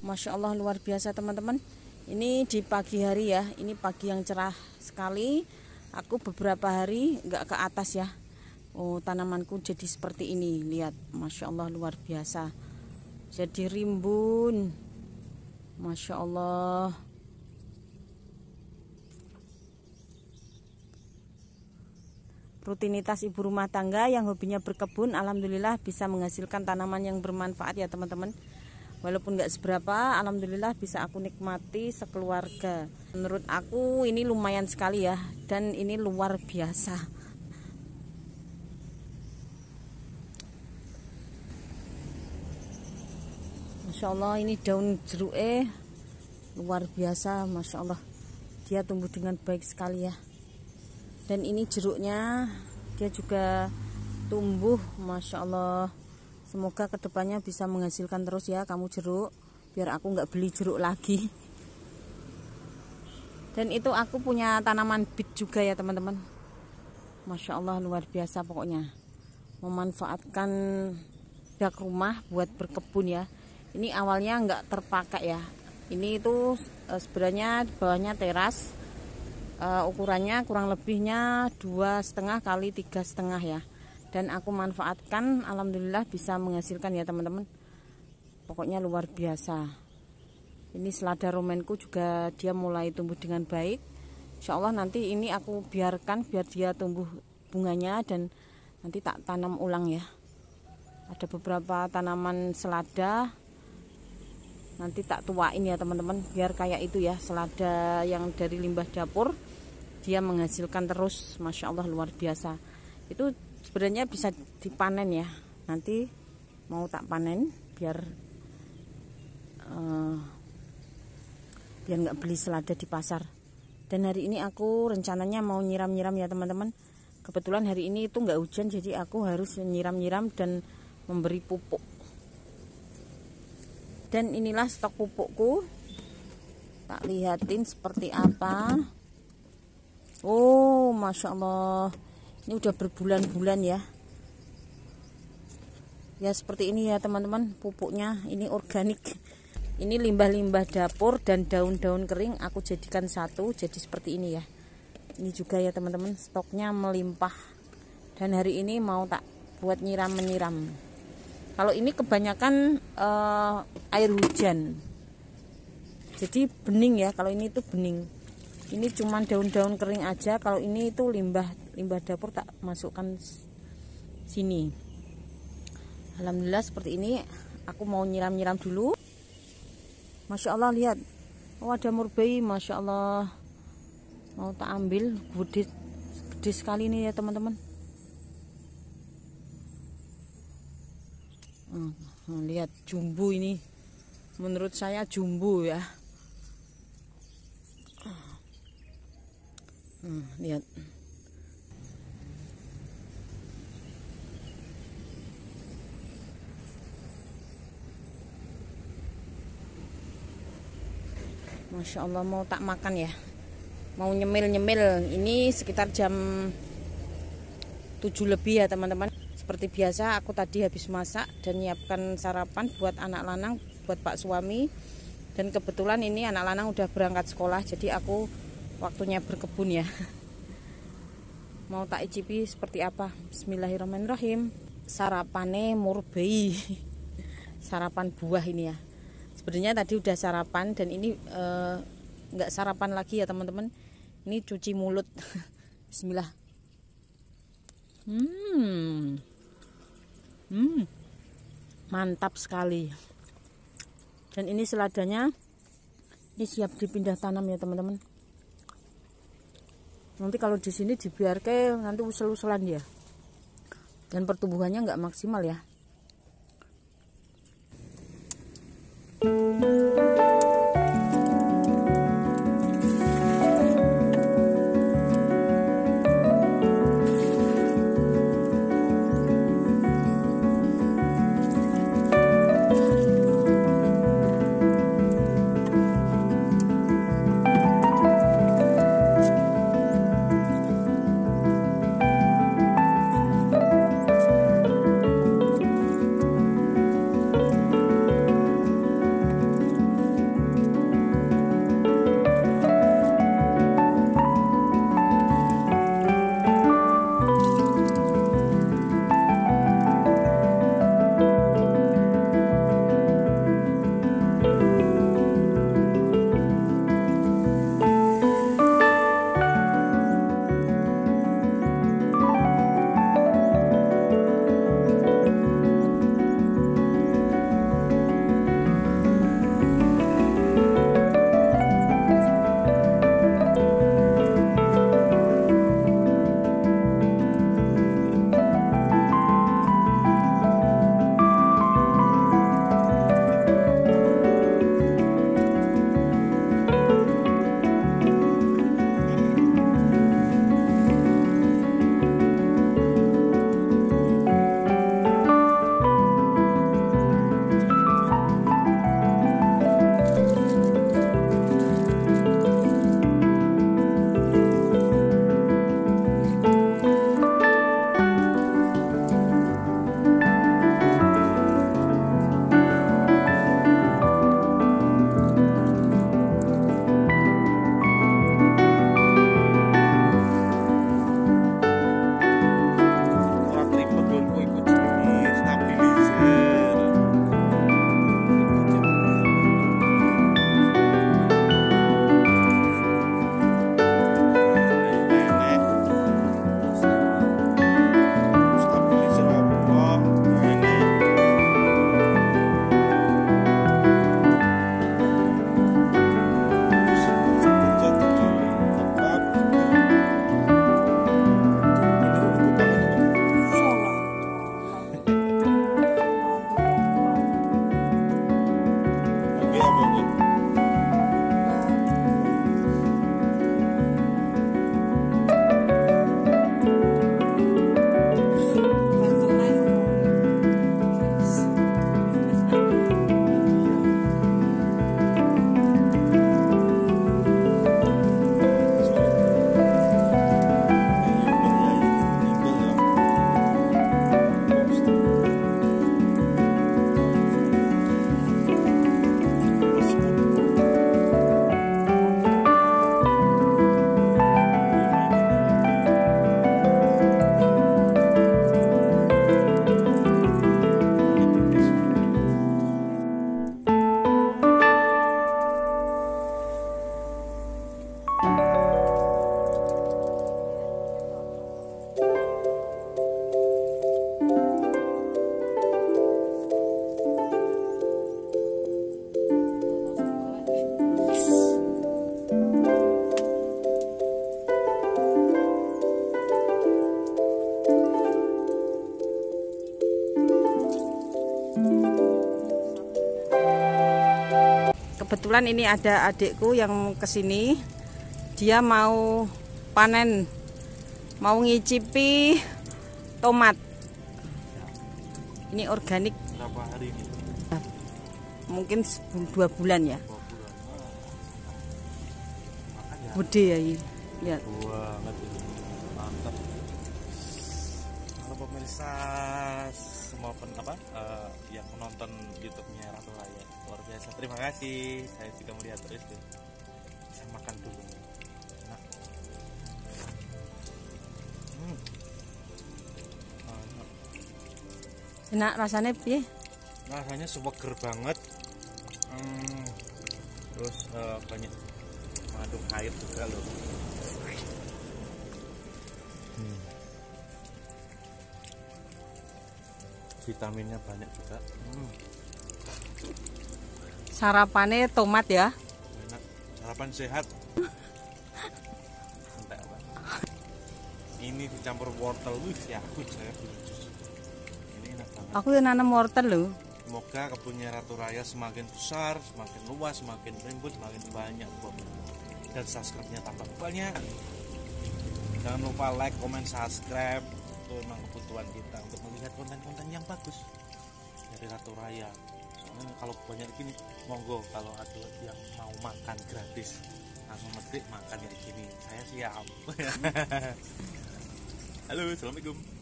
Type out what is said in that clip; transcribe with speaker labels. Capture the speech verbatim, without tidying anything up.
Speaker 1: Masya Allah luar biasa teman-teman. Ini di pagi hari ya, ini pagi yang cerah sekali. Aku beberapa hari nggak ke atas ya. Oh, tanamanku jadi seperti ini, lihat, Masya Allah luar biasa. Jadi rimbun, Masya Allah. Rutinitas ibu rumah tangga yang hobinya berkebun, alhamdulillah bisa menghasilkan tanaman yang bermanfaat ya teman-teman. Walaupun nggak seberapa, alhamdulillah bisa aku nikmati sekeluarga. Menurut aku ini lumayan sekali ya, dan ini luar biasa. Masya Allah, ini daun jeruk eh luar biasa, Masya Allah. Dia tumbuh dengan baik sekali ya. Dan ini jeruknya, dia juga tumbuh, Masya Allah. Semoga kedepannya bisa menghasilkan terus ya kamu jeruk, biar aku nggak beli jeruk lagi. Dan itu aku punya tanaman bit juga ya teman-teman. Masya Allah luar biasa pokoknya. Memanfaatkan dak rumah buat berkebun ya. Ini awalnya nggak terpakai ya. Ini itu e, sebenarnya di bawahnya teras. E, ukurannya kurang lebihnya dua setengah kali tiga setengah ya. Dan aku manfaatkan, alhamdulillah bisa menghasilkan ya teman-teman. Pokoknya luar biasa. Ini selada romenku juga dia mulai tumbuh dengan baik. Insya Allah nanti ini aku biarkan biar dia tumbuh bunganya, dan nanti tak tanam ulang ya. Ada beberapa tanaman selada, nanti tak tuain ya teman-teman, biar kayak itu ya, selada yang dari limbah dapur. Dia menghasilkan terus, Masya Allah luar biasa. Itu sebenarnya bisa dipanen ya, nanti mau tak panen biar uh, biar nggak beli selada di pasar. Dan hari ini aku rencananya mau nyiram-nyiram ya teman-teman. Kebetulan hari ini itu nggak hujan, jadi aku harus nyiram-nyiram dan memberi pupuk. Dan inilah stok pupukku, tak lihatin seperti apa. Oh, Masya Allah, ini udah berbulan-bulan ya. Ya seperti ini ya teman-teman pupuknya. Ini organik. Ini limbah-limbah dapur dan daun-daun kering aku jadikan satu, jadi seperti ini ya. Ini juga ya teman-teman, stoknya melimpah. Dan hari ini mau tak buat nyiram-menyiram. Kalau ini kebanyakan uh, air hujan, jadi bening ya. Kalau ini itu bening. Ini cuman daun-daun kering aja. Kalau ini itu limbah limbah dapur tak masukkan sini. Alhamdulillah seperti ini. Aku mau nyiram-nyiram dulu. Masya Allah lihat. Oh ada murbei, Masya Allah. Mau tak ambil, gede, gede sekali nih ya teman-teman. Hmm, lihat jumbo ini. Menurut saya jumbo ya. Hmm, lihat. Masya Allah mau tak makan ya. Mau nyemil-nyemil. Ini sekitar jam tujuh lebih ya teman-teman. Seperti biasa aku tadi habis masak dan nyiapkan sarapan buat anak lanang, buat pak suami. Dan kebetulan ini anak lanang udah berangkat sekolah, jadi aku waktunya berkebun ya. Mau tak icipi seperti apa. Bismillahirrahmanirrahim. Sarapane murbei. Sarapan buah ini ya. Sebenarnya tadi udah sarapan, dan ini eh, nggak sarapan lagi ya teman-teman. Ini cuci mulut. Bismillah. Hmm. Hmm. Mantap sekali. Dan ini seladanya ini siap dipindah tanam ya teman-teman. Nanti kalau di sini dibiarkan nanti usel-uselan dia. Dan pertumbuhannya nggak maksimal ya.
Speaker 2: apa Bu?
Speaker 1: Kebetulan ini ada adikku yang kesini, dia mau panen, mau ngicipi tomat. Ini organik.
Speaker 2: Berapa hari ini?
Speaker 1: Mungkin dua bulan ya.
Speaker 2: Dua bulan. Makanya.
Speaker 1: Gede ya ini. Lihat.
Speaker 2: Banget ini. Mantap. Halo pemirsa semua pen, apa uh, yang menonton YouTube-nya Ratu Raya, luar biasa. Terima kasih. Saya juga melihat terus tuh. Saya makan dulu. Enak. Hmm. Enak.
Speaker 1: Enak rasanya piye?
Speaker 2: Rasanya seger banget. Hmm. Terus uh, banyak mengandung air juga loh. Hmm. Vitaminnya banyak juga. Hmm.
Speaker 1: Sarapannya tomat ya.
Speaker 2: Enak. Sarapan sehat. Ini dicampur wortel, wih ya aku saya ini enak banget.
Speaker 1: Aku yang nanam wortel loh.
Speaker 2: Semoga kebunnya Ratu Raya semakin besar, semakin luas, semakin rimbun, semakin banyak Bob. Dan subscribe-nya tambah banyak. Jangan lupa like, comment, subscribe. Itu memang kebutuhan kita untuk melihat konten-konten yang bagus dari Ratu Raya. Soalnya kalau banyak gini, monggo kalau ada yang mau makan gratis, langsung metik makan kayak gini. Saya siap. Halo, assalamualaikum.